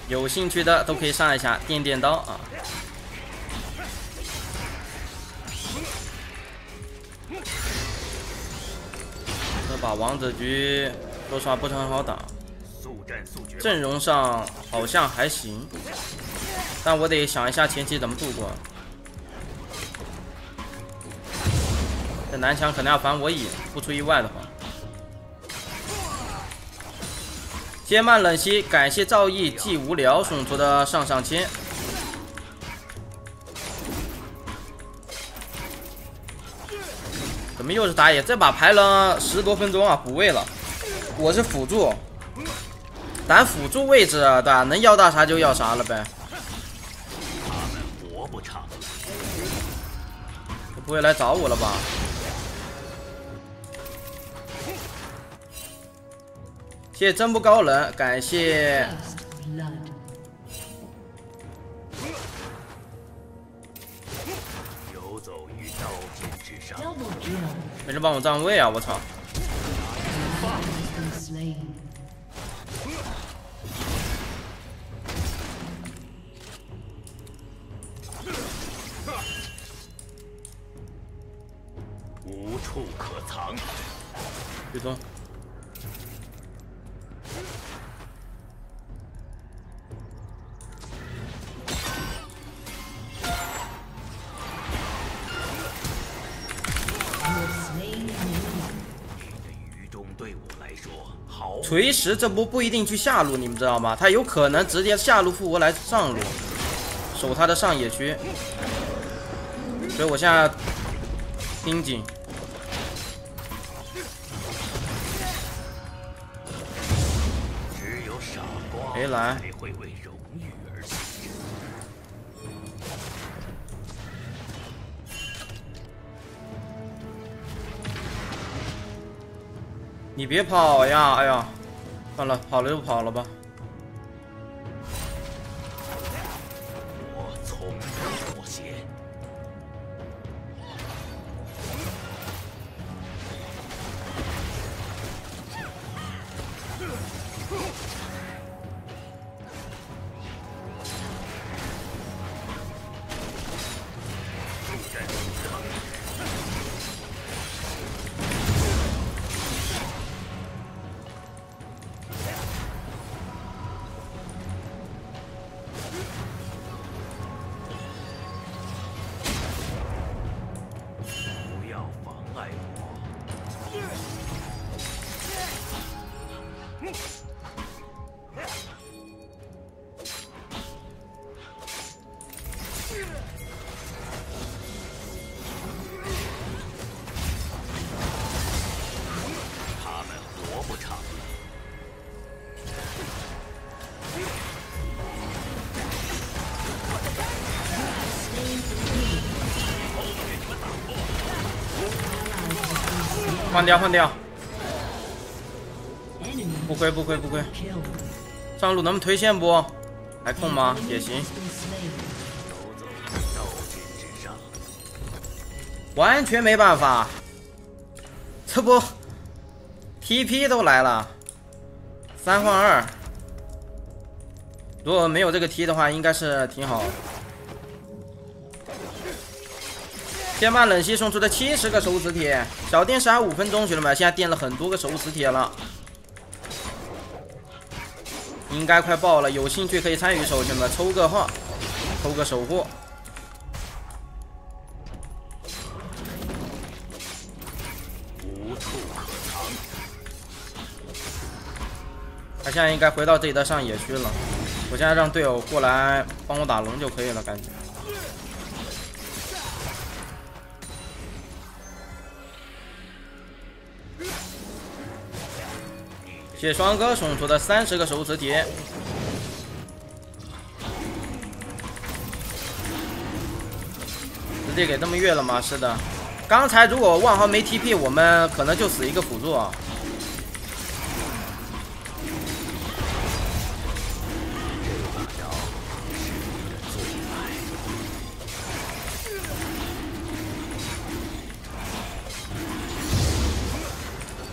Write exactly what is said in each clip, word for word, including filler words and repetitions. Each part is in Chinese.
有兴趣的都可以上一下电电刀啊。这把王者局说实话不是很好打，阵容上好像还行，但我得想一下前期怎么度过。这南墙可能要反我野，不出意外的话。 接慢冷息，感谢赵毅既无聊送出的上上签。怎么又是打野？这把排了十多分钟啊，补位了。我是辅助，咱辅助位置啊，对吧？能要大啥就要啥了呗。 他们活不长， 不会来找我了吧？ 谢谢真不高冷，感谢。 游走于刀尖之上。 没人帮我站位啊！我操！ 无处可藏。 别动！ 锤石这波不一定去下路，你们知道吗？他有可能直接下路复活来上路，守他的上野区。所以我现在盯紧。 只有傻瓜没来。 才会为荣誉而牺牲。 你别跑呀！哎呀！ 算了，跑了就跑了吧。 我从不妥协。 换掉，换掉，不亏不亏不亏。上路能不能推线不？还控吗？也行。完全没办法，这不 T P 都来了，三换二。如果没有这个 T 的话，应该是挺好。 天霸冷息送出的七十个手磁铁，小电视还五分钟，兄弟们，现在垫了很多个手磁铁了，应该快爆了。有兴趣可以参与手，兄弟们，抽个号，抽个守护。 无处可藏。 他现在应该回到自己的上野区了。我现在让队友过来帮我打龙就可以了，感觉。 谢双哥送出的三十个手磁铁，直接给他们越了吗？是的，刚才如果万豪没 T P， 我们可能就死一个辅助啊。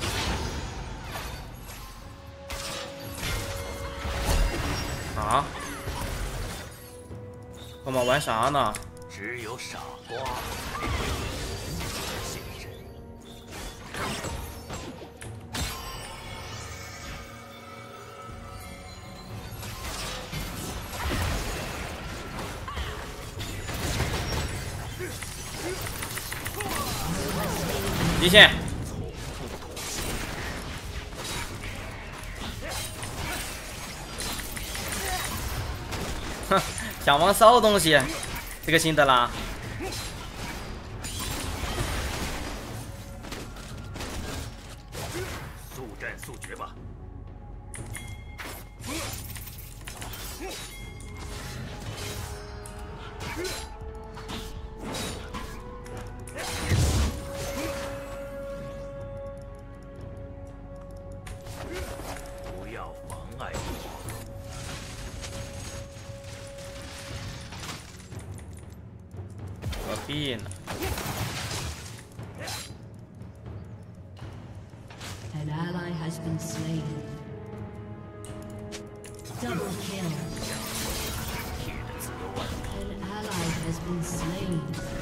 啊！ 玩啥呢？ 只有傻瓜才会为荣誉而献身。 极限。哼，想玩骚东西，这个辛德拉。 速战速决吧。不要妨碍我。 何必呢？ An ally has been slain. Double kill. 铁的自由万能。 An ally has been slain.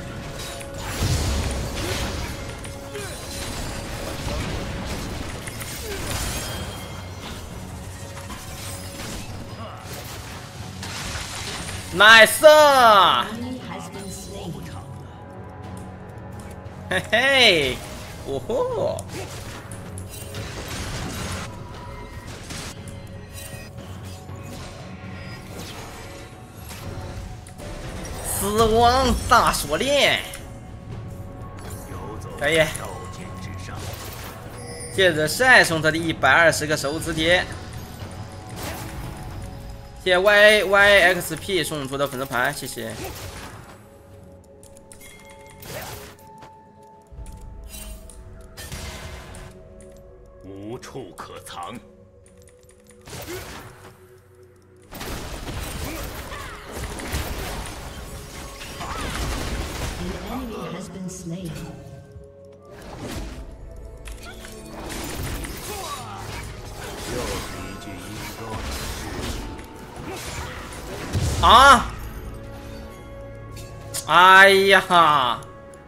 Nice！ Enemy has been slain. 嘿嘿，哦吼！死亡大锁链， 游走可以。 刀剑之上。 谢谢晒送他的一百二十个手指贴，谢谢 Y Y X P 送出的粉丝牌，谢谢。 无处可藏。 An enemy has been slain. 又是一具阴沟的尸体。 啊！哎呀！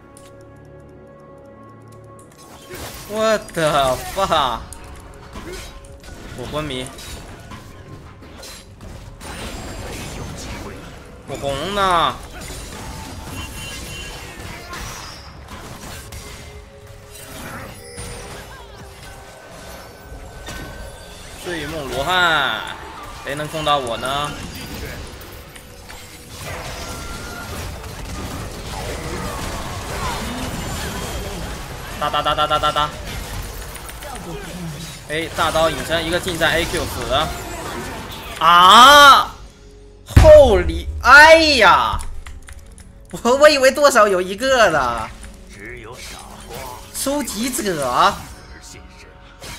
我的发！我昏迷。 没有机会了。 我红呢。 睡梦罗汉，谁能控到我呢？哒哒哒哒哒哒哒！哎，大刀隐身，一个近战 A Q 死了。啊！后里，哎呀！我我以为多少有一个的。 只有傻瓜收集者。 而现身。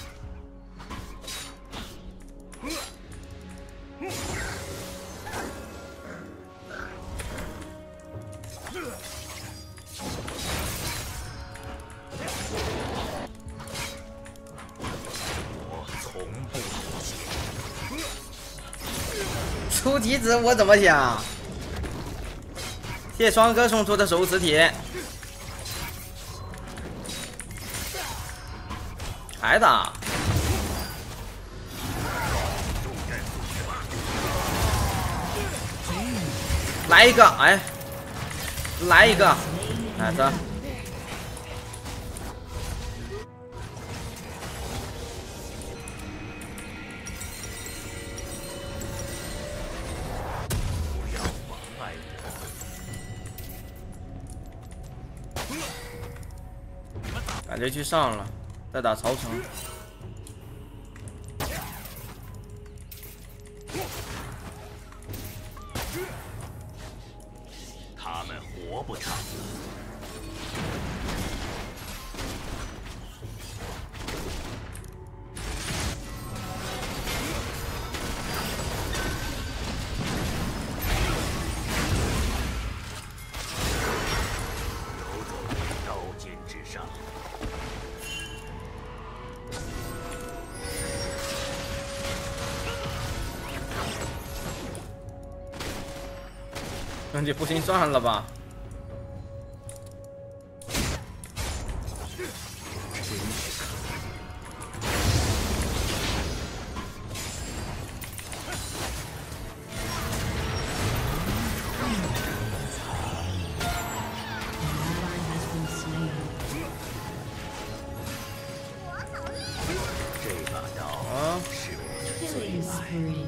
我从不妥协。 初级值我怎么想？谢双哥送出的手磁铁，还打？来一个，哎，来一个，来的。 感觉去上了，再打曹城。 他们活不长了。游走刀剑之上。 兄弟不行算了吧。 这把刀啊， 是我 Killing spree.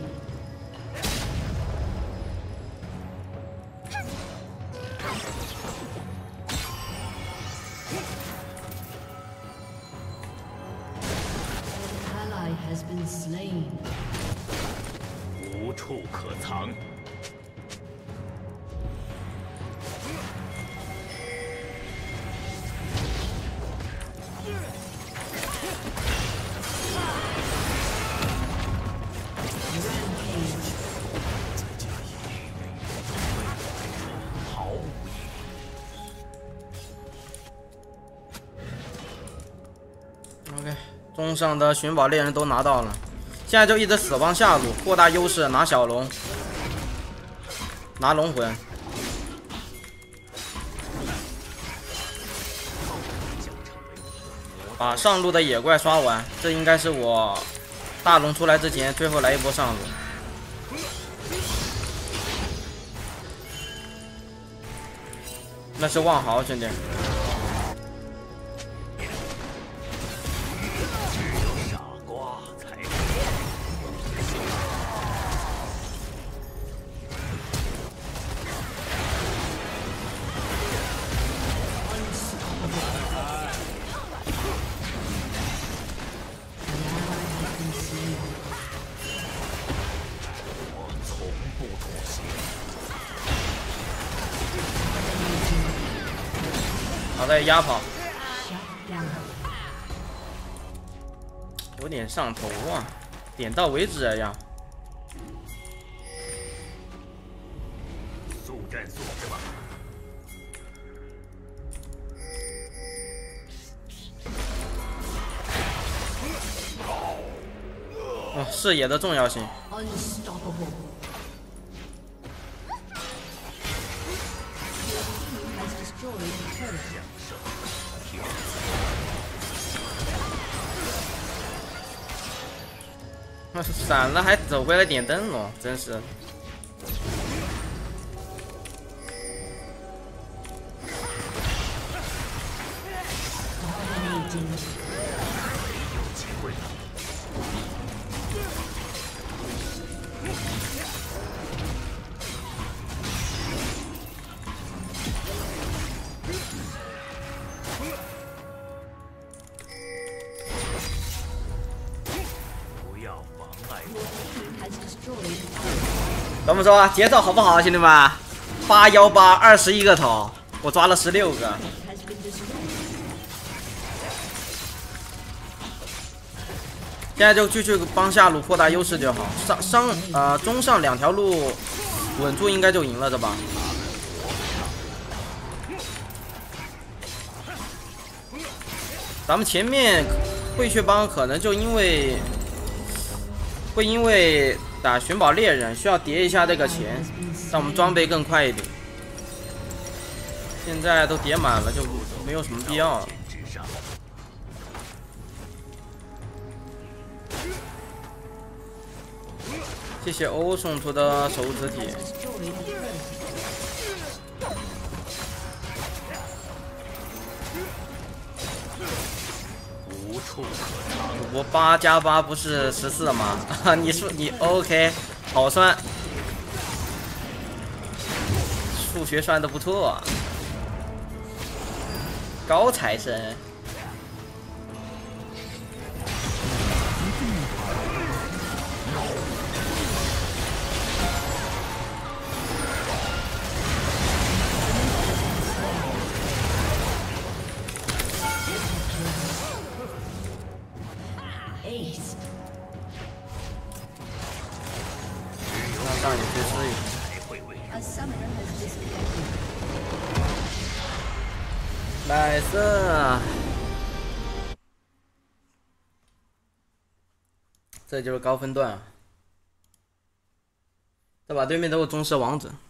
An ally has been slain. 无处可藏。 毫无意义。 OK， 中上的寻宝猎人都拿到了，现在就一直死帮下路，扩大优势，拿小龙，拿龙魂。把上路的野怪刷完，这应该是我大龙出来之前最后来一波上路。那是万豪兄弟。 傻瓜才是。我从不妥协。 好的，压跑， Shut down. 有点上头啊，点到为止呀。 速战速决吧。 哦，视野的重要性。 Unstoppable. Has destroyed the turret. 那是闪了还走回来点灯哦，真是。 有机会了。不要妨碍我。 Has destroyed the turret. 怎么说节奏好不好，兄弟们？八幺八二十一个头，我抓了十六个。 Has been destroyed. 现在就继续帮下路扩大优势就好，上上呃中上两条路稳住，应该就赢了，这把。咱们前面会血帮可能就因为会因为打寻宝猎人需要叠一下这个钱，让我们装备更快一点。现在都叠满了，就没有什么必要了。 之上。 谢谢欧送出的手指体。 Has destroyed the turret. 无处可藏。 我八加八不是十四吗？你说你 OK， 好算，数学算的不错啊，高材生。 Ace. 让上野去吃一个。 才会为 A summoner has disconnected. nice， 这就是高分段啊！这把对面都是中式王者。